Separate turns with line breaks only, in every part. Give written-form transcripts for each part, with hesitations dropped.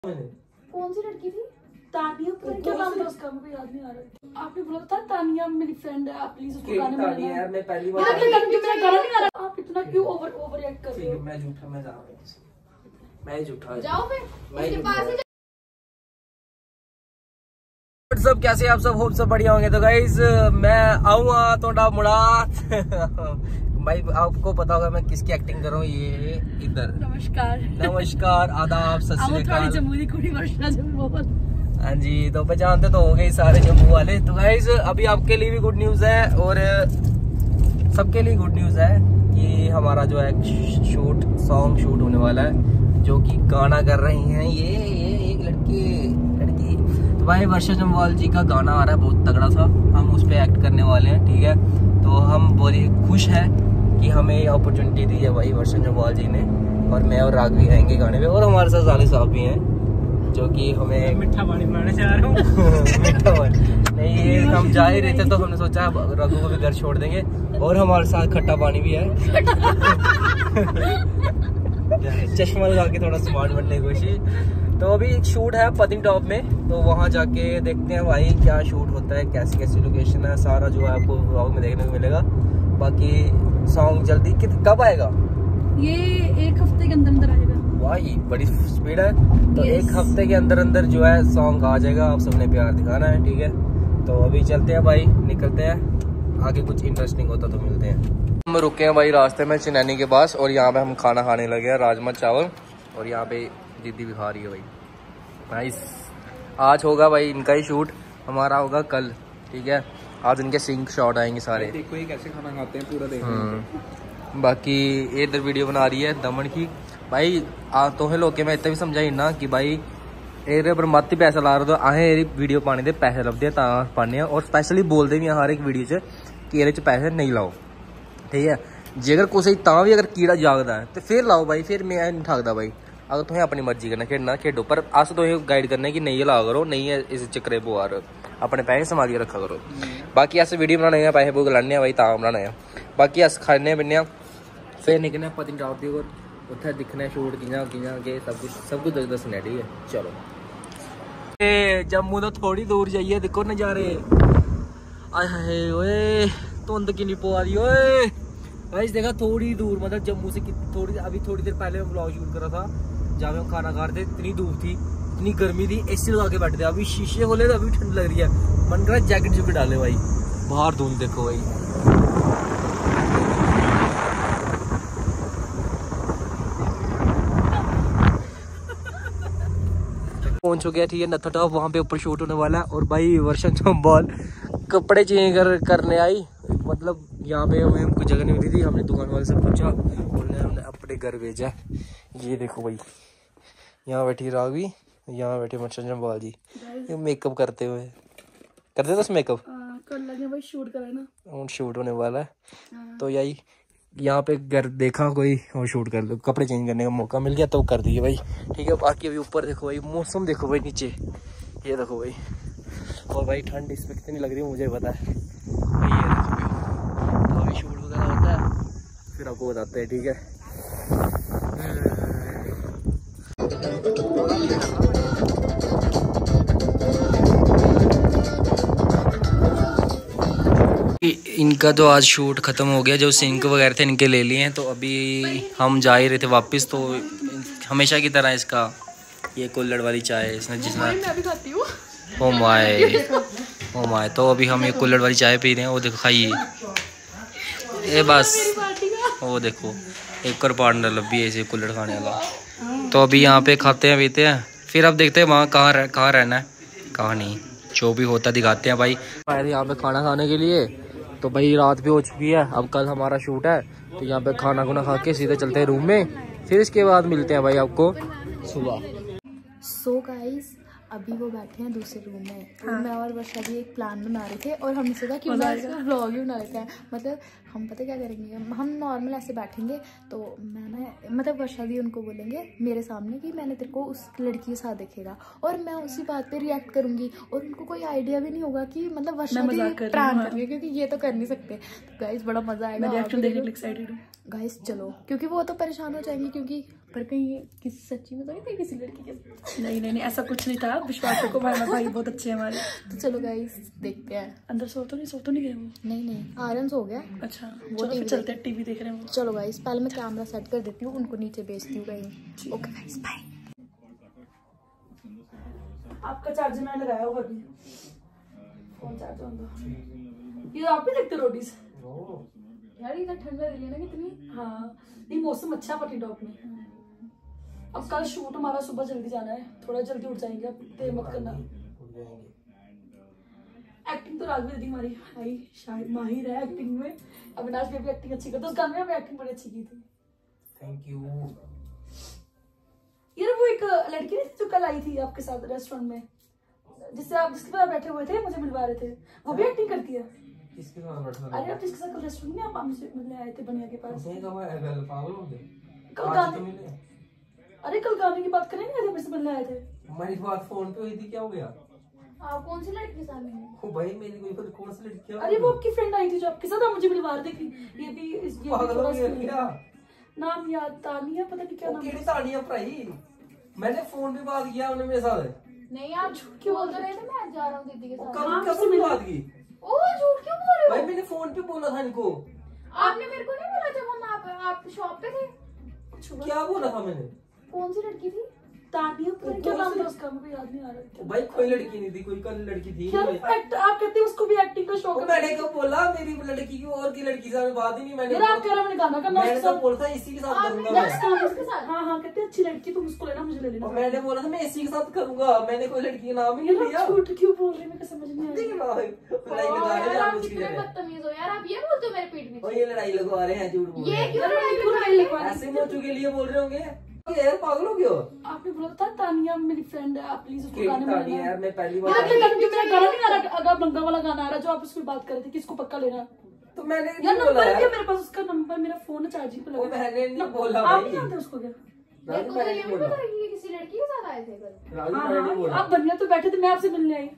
कौन सी लड़की थी? तानिया, क्या नाम था उसका? मुझे याद नहीं आ रहा। आपने बोला था तानिया मेरी फ्रेंड है, आप प्लीज उसको गाने में लेना। यार मैं पहली बार मेरा गाना नहीं आ रहा। आप इतना क्यों ओवर रिएक्ट कर रहे हो? मैं झूठा, मैं जा रहा हूं, मैं झूठा। जाओ फिर उसके पास ही।
सब कैसे आप सब? होप सब बढ़िया होंगे। तो गाइज मैं आऊंगा थोड़ा मुड़ा भाई आपको पता होगा मैं किसकी एक्टिंग कर रहा हूँ। ये इधर नमस्कार आदाब सत श्री अकाल। हाँ जी, तो पहचानते तो हो गए सारे जम्मू वाले। तो गाइज अभी आपके लिए भी गुड न्यूज है और सबके लिए गुड न्यूज है कि हमारा जो है सॉन्ग शूट होने वाला है, जो कि गाना कर रही हैं ये एक लड़की। तो भाई वर्षा जम्वाल जी का गाना आ रहा है बहुत तगड़ा सा, हम उस पर एक्ट करने वाले हैं। ठीक है, तो हम बहुत खुश हैं कि हमें ये अपॉर्चुनिटी दी है भाई वर्षा जम्वाल जी ने, और मैं और राघवी रहेंगे गाने पे, और हमारे साथ साले साहब भी हैं जो कि हमें मीठा पानी बनाने जा रहा हूँ। मीठा पानी नहीं, ये हम जा ही रहे थे तो हमने सोचा रघु को भी घर छोड़ देंगे, और हमारे साथ खट्टा पानी भी है। चश्मा लगा के थोड़ा स्मार्ट बनने की कोशिश। तो अभी एक शूट है पतंगटॉप में, तो वहाँ जाके देखते हैं भाई क्या शूट होता है, कैसी कैसी लोकेशन है, सारा जो है आपको व्लॉग में देखने को मिलेगा। बाकी सॉन्ग जल्दी कब आएगा?
ये एक हफ्ते के अंदर आएगा।
वाह ये बड़ी स्पीड है। तो एक हफ्ते के अंदर अंदर जो है सॉन्ग आ जाएगा। आप सबने प्यार दिखाना है, ठीक है। तो अभी चलते हैं भाई, निकलते हैं, आगे कुछ इंटरेस्टिंग होता तो मिलते हैं। हम रुके हैं भाई रास्ते में चिनैनी के पास, और यहाँ पे हम खाना खाने लगे हैं, राजमा चावल, और यहाँ पे दीदी भी खा रही है भाई। नाइस। आज होगा भाई इनका ही शूट, हमारा होगा कल। ठीक है, आज इनके सिंक शॉट आएंगे सारे।
देखो ये कैसे खाना खाते हैं पूरा देखो।
बाकी ये इधर वीडियो बना रही है दमन की भाई। तुहें लोग मैं इतना भी समझाई ना कि भाई एरे पर मत ही पैसा ला रहे, तो असें वीडियो पाने दे पैसे लभदे पाने, और स्पैशली बोलते भी हैं हर एक वीडियो च कि एरे च पैसे नहीं लाओ। ठीक है, जेकर कुछ तां भी अगर कीड़ा जागदा है तो फिर लाओ भाई, फिर मैं नहीं ठगदा भाई। अगर तुम्हें अपनी मर्जी करना खेलना खेडो, पर अस तो गाइड करने की नहीं ला करो, नहीं है इस चक्करे पवा रहे, अपने पैसे संभाल के रखा करो। बाकी अस वीडियो बनाने हैं, पैसे पूरे लाने भाई तां बनाने हैं। बाकी अस खाने पीने फिर निकलने पतंगटॉप दी होर, उत्थे दिक्खने शूट कि'यां के सब कुछ दस्सना। ठीक है, चलो। जम्मू तो थोड़ी दूर जाइए, देखो नज़ारे। आय हाय ओए धुंध किन्नी पवा दी ओए। गाइस देखा थोड़ी दूर, मतलब जम्मू से थोड़ी देर पहले मैं ब्लॉग शूट कर रहा था, जहाँ हम खाना खा रहे थे। इतनी धूप थी, इतनी गर्मी थी, एसी लगा के बैठे थे। अभी शीशे खोले तो अभी ठंड लग रही है, मन कर रहा है जैकेट डाले भाई। बाहर धुंध देखो भाई। पहुंच चुके हैं, ठीक है, नत्था टॉप, वहाँ पे ऊपर शूट होने वाला है। और भाई वर्षा जम्वाल कपड़े चेंज करने आई, मतलब यहाँ पे हमें हमको जगह नहीं मिली थी, हमने दुकान वाले से पूछा, उन्होंने अपने घर भेजा। ये देखो भाई, यहाँ बैठी राघवी, यहाँ बैठे वर्षा जम्वाल जी, ये मेकअप करते तो मेकअप
कर लगे भाई, शूट करा ना,
शूट होने वाला है। तो यही यहाँ पे घर देखा कोई और शूट कर लो, कपड़े चेंज करने का मौका मिल गया तो कर दिए भाई। ठीक है, बाकी अभी ऊपर देखो भाई, मौसम देखो भाई, नीचे ये देखो भाई, और भाई ठंड इसमें कितनी लग रही है मुझे पता है भाई। ये देखो भाई, तो अभी शूट वगैरह होता है फिर आपको बताते हैं। ठीक है, इनका तो आज शूट खत्म हो गया, जो सिंक वगैरह थे इनके ले लिए हैं। तो अभी हम जा ही रहे थे वापस, तो हमेशा की तरह इसका ये कुल्हड़ वाली चाय इसने जिसमें
मैं भी खाती हूँ।
Oh my. तो अभी हम ये कुल्हड़ वाली चाय पी रहे हैं। वो देखो खाइए, ये बस वो देखो एक और पार्टनर लभी है इसे कुल्हड़ खाने वाला। तो अभी यहाँ पे खाते हैं पीते हैं, फिर अब देखते हैं वहाँ कहाँ रहना है कहाँ नहीं, जो भी होता दिखाते हैं भाई। यहाँ पे खाना खाने के लिए, तो भाई रात भी हो चुकी है, अब कल हमारा शूट है, तो यहाँ पे खाना खुना खा के सीधे चलते हैं रूम में, फिर इसके बाद मिलते हैं भाई आपको सुबह।
सो गाइस अभी वो बैठे हैं दूसरे रूम में। हाँ। मैं और वर्षा भी एक प्लान बना रहे थे, और हमने सोचा कि व्लॉग ही बना लेते हैं। मतलब हम पता क्या करेंगे, हम नॉर्मल ऐसे बैठेंगे, तो मैं ना मतलब वर्षा दी उनको बोलेंगे मेरे सामने कि मैंने तेरे को उस लड़की के साथ देखेगा, और मैं उसी बात पे रिएक्ट करूंगी, और उनको कोई आइडिया भी नहीं होगा कि मतलब वर्षा दी प्रैंक कर रही है, क्योंकि ये तो कर नहीं सकते। तो गाइस बड़ा मजा आएगा, गाइस चलो, क्योंकि वो तो परेशान हो जाएंगे, क्योंकि पर कहीं किसी सच्ची में तो नहीं थी किसी लड़की के?
नहीं ऐसा कुछ नहीं था, विश्वास रखो भाई बहुत अच्छे हैं हमारे।
तो चलो गाइस देखते हैं।
अंदर सो तो नहीं गए वो?
नहीं आर्यन सो गया।
अच्छा वो फिर चलते हैं, टीवी देख रहे हैं।
चलो गाइस पहले मैं कैमरा सेट कर देती हूँ, उनको नीचे भेजती हूँ कहीं। Okay guys bye.
आपका चार्जर मैंने लगाया होगा अभी, फोन चार्ज होगा। ये आप भी देखते रोटीज
यार इधर ठंडा दिल्ली ना कितनी।
हाँ नहीं मौसम अच्छा पटनीटॉप में। अब कल शूट हमारा सुबह जल्दी जाना है, थोड़ा जल्दी उठ जाएंगे, अब देर मत करना। एक्टिंग तो राजवीर दी हमारी आई शायद माहिर है एक्टिंग में। अविनाश भी एक्टिंग अच्छी करता है, उस गाने में एक्टिंग बड़ी अच्छी की थी।
Thank you.
यार वो एक लड़की नहीं थी जो कल आई थी आपके साथ रेस्टोरेंट में, जिसके साथ बैठे हुए थे, मुझे मिलवा रहे थे, वो भी एक्टिंग करती है।
किसके साथ बैठा?
अरे आप जिसके साथ कल रेस्टोरेंट में आप हमसे मिलने आए थे बनिया के पास।
पागल हो गए?
कल गाने, अरे कल गाने की बात करेंगे, जब मेरे से मिलने आए थे।
हमारी बात फोन पे हुई थी, क्या हो गया?
आप कौन सी लड़की के साथ मिले?
ओ भाई मेरी कोई कौन सी लड़की?
अरे वो आपकी फ्रेंड आई थी जो आपके साथ, आप मुझे मिलवा रहे थे कि ये भी
पागल हो गया क्या?
नाम याद तानिया, पता नहीं क्या नाम।
केड़ी तानिया भाई? मैंने फोन पे बात किया उन्होंने मेरे साथ।
नहीं आप झूठ क्यों बोल रहे थे? मैं जा रहा हूँ दीदी के साथ।
कब बात की?
ओ झूठ क्यों बोल रहे हो?
भाई मैंने फोन पे बोला था इनको।
आपने मेरे को नहीं बोला जब हम आप शॉप पे थे?
क्या बोला था मैंने?
कौन सी लड़की थी?
तानिया, पता नहीं क्या नाम था उसका, मुझे याद नहीं आ रहा।
भाई कोई लड़की नहीं थी, कोई कल लड़की थी।
आप कहते हैं उसको भी एक्टिंग का शौक है।
मैंने कब बोला मेरी लड़की की और की लड़की से बात ही नहीं। मैंने
आप कह रहे मैंने गाना करना,
मैंने तो बोला था इसी के साथ करूंगा
इसके साथ। हाँ कहते अच्छी लड़की, तुम उसको लेना, मुझे ले लेना।
मैंने बोला था मैं इसी के साथ करूंगा, मैंने कोई लड़की का नाम ही नहीं लिया।
झूठ क्यों बोल रहे हैं, मैं समझ नहीं आ
रहा। बदतमीज हो यार, आप ये बोलते हो मेरे पीठ में।
और ये लड़ाई लगवा रहे हैं, झूठ बोल रहे हैं। ऐसे मोचू के लिए बोल रहे होंगे यार, पागल हो गया।
आपने बोला था तानिया मेरी फ्रेंड है, आप प्लीज उसको गाने में लेना।
यार मैं पहली बार
मेरा गाना नहीं आ रहा, अगर बंगा वाला गाना आ रहा जो आप उसमें बात कर रहे थे कि इसको पक्का लेना।
तो मैंने
यार नंबर है मेरे पास उसका, नंबर मेरा फोन है चार्जिंग पे लगा।
मैंने नहीं बोला।
आप नहीं जानते उसको क्या?
किसी लड़की के साथ आए थे कल।
आप बनिया तो बैठे थे, मैं आपसे मिलने आई।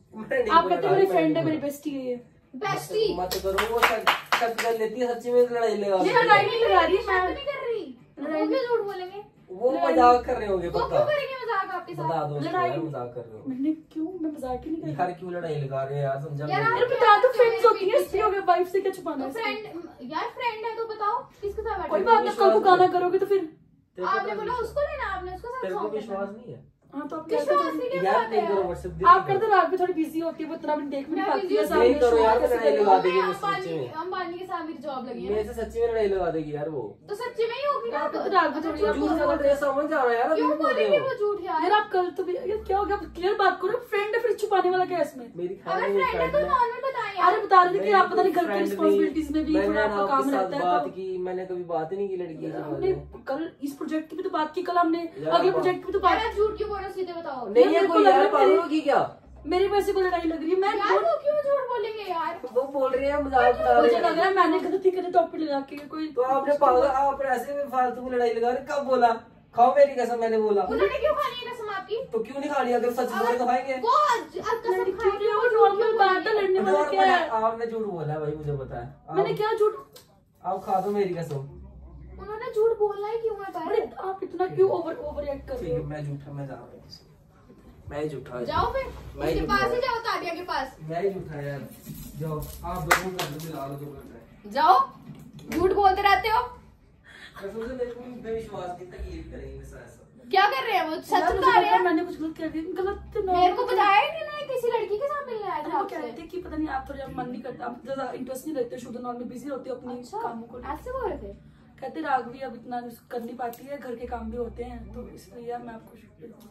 आप कहते मेरी फ्रेंड है, मेरी बेस्टी है। ये
बेस्टी
मत करो, वो सच कर लेती है, सच्ची में लड़ाई लगा।
ये लड़ाई नहीं लगा रही, मैं
नहीं कर रही। लड़ाई क्यों झूठ बोलेंगे?
वो मजाक कर रहे होंगे।
वो क्यों करेंगे मजाक आपके साथ?
बता दो यार, मजाक कर रहे हो।
मैंने क्यों, मैं मजाक ही नहीं कर रही।
यार क्यों लड़ाई लगा रहे हैं यार, समझा।
यार बता तो, फ्रेंड्स होती है, इसलिए हो गया, वाइफ से क्या छुपाना है?
फ्रेंड यार, फ्रेंड है तो बताओ किसके साथ बैठे?
कोई बात नहीं, कल को गाना करोगे तो फिर
आपने बोला उसको लेना, आपने उसको साथ
तेरे को
सॉन्ग
विश्वास नहीं है?
हाँ तो आप
यार नहीं करो, व्हाट्सएप
आप करते रात में थोड़ी बिजी होती है, वो इतना देख नहीं पाती है।
नहीं करो यार, लड़ाई लगा देगी मुझसे।
अंबानी के साथ मेरी जॉब लगी है,
मेरे से सच्ची में लड़ाई लगा देगी यार वो।
तो सच्ची में ही होगी ना।
रात में थोड़ी
झूठ बोल रहे हैं, समझ आ रहा है यार।
क्यों बोलेंगे वो झूठ यार?
यार आप कल तो यार क्या हो गया, क्लियर बात करो। फ्रेंड है, फिर छुपाने वाला क्या है इसमें?
मेरी
अगर फ्रेंड है तो नॉर्मल बताएं यार।
अरे बता रहे थे कि आप पता नहीं घर की रिस्पांसिबिलिटीज में भी थोड़ा आपका काम रहता है।
बात की मैंने कभी बात ही नहीं की लड़की से।
हमने कल इस प्रोजेक्ट की भी तो बात की, कल हमने अगले प्रोजेक्ट की भी तो बात।
झूठ क्यों बोल रहे हो, सीधे बताओ।
नहीं है कोई यार, पागल होगी क्या?
मेरे वैसे को लड़ाई लग रही है। मैं
वो क्यों झूठ बोलेंगे यार?
वो बोल रहे हैं मजाक बता रहे
मुझे
हैं।
लग रहा है मैंने गलती करी टॉपिक लगा के कोई।
तो आपने पागल, आप ऐसे में फालतू की लड़ाई लगा रहे। कब बोला? खाओ मेरी कसम, मैंने बोला।
उन्होंने क्यों खानी है कसम आपकी?
तो क्यों नहीं खानी? अगर सच बोले तो खाएंगे।
वो कसम खाएंगे,
वो नॉर्मल बात है, लड़ने वाला क्या है?
आपने झूठ बोला है भाई, मुझे पता है।
मैंने क्या झूठ?
आप खा दो मेरी कसम।
उन्होंने झूठ बोलना ही क्यों है?
अरे आप इतना क्यों ओवर रिएक्ट कर रहे हो?
मैं झूठा, मैं जा रहा हूँ, मैं ही झूठा।
जाओ फिर उसके पास ही जाओ, तानिया के पास।
मैं ही झूठा यार, जाओ आप दोनों कर दो, मिला लो जो करना है।
जाओ, झूठ बोलते रहते हो।
कसम से मेरे को इतना विश्वास नहीं था कि ये करेंगे मेरे साथ ऐसा।
क्या कर रहे हैं वो? सच बता रहे हैं।
मैंने कुछ गलत कर दिया। गलत
मेरे को बताया ही नहीं, किसी लड़की के साथ मिलने आए थे।
वो कह रहे थे कि पता नहीं आप थोड़ा मन नहीं करता, आप ज्यादा इंटरेस्ट नहीं लेते, शुद्ध नॉर्मल बिजी होते हो अपने कामों को।
ऐसे बोल रहे थे?
कहते राघवी अब इतना कर नहीं पाती है, घर के काम भी होते हैं, तो इसलिए यार मैं आपको।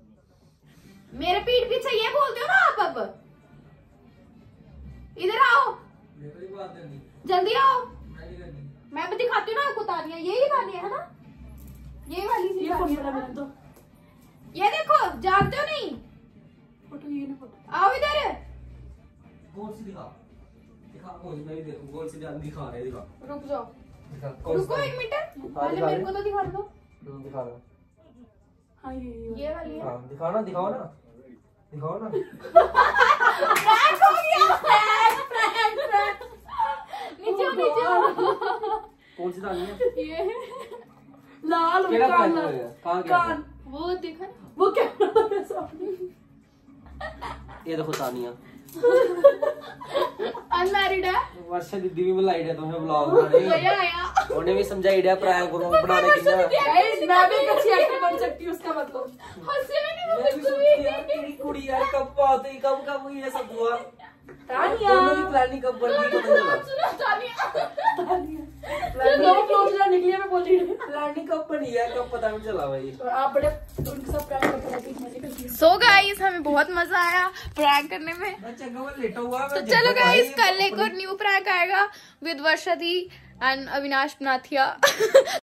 मेरे पीठ पीछे ये बोलते हो ना आप? अब इधर आओ, जल्दी आओ। मैं भी दिखाती हूँ ना आपको तानिया, यही तानिया है ना, ये वाली सी तानिया।
तो
ये देखो, जानते हो नहीं?
फोटो ये ना, फोटो
आओ इधर।
गोल से दिखा, दिखा गोल, मैं भी देखूं, गोल से ध्यान दिखा रहे, दिखा।
रुक जाओ,
दिखा,
रुको 1 मिनट, पहले मेरे को तो दिखा दो।
दिखा रहा।
हाँ
ये वाली है।
हाँ दिखाओ ना, दिखाओ ना, दिखाओ ना।
फ्रैंक हो गया, फ्रैंक। नीचे नीचे
कौन सी तानिया?
ये
लाल हो
केड़ा
कान
prank
लाल।
होया? कहाँ क्या
कान
वो देखा ना?
वो कैमरा सामने।
ये देखो तानिया
अनमैरिड है।
वर्षा दीदी भी बुलाई है तुम्हें ब्लॉग बनाने
आया
उन्हें भी समझाई दिया प्रैंक बनाने की ना
गाइस मैं भी एक अच्छी एक्टर बन सकती हूँ उसका मतलब।
हंसे भी नहीं वो
मैं भी
बिल्कुल
सोचती यार तेरी कुड़ी यार कब बात हुई कब हुई ये सब हुआ
तानिया
दोनों की प्लानिंग कब बन गई पता नहीं
सुनो तानिया
लो फ्लोर निकली है मैं बोल रही हूँ।
प्लानिंग कब बनी है कब पता नहीं चला भाई
और आप बड़े उनके साथ प्रैंक करके रहती हैं, मजे करती हैं।
सो गाइस हमें बहुत मजा आया प्रैंक करने में।
मैं चंगा वो लेटा हुआ
तो चलो गाइस कल एक और न्यू प्रैंक आएगा विद वर्षा दी एंड अविनाश नाथिया।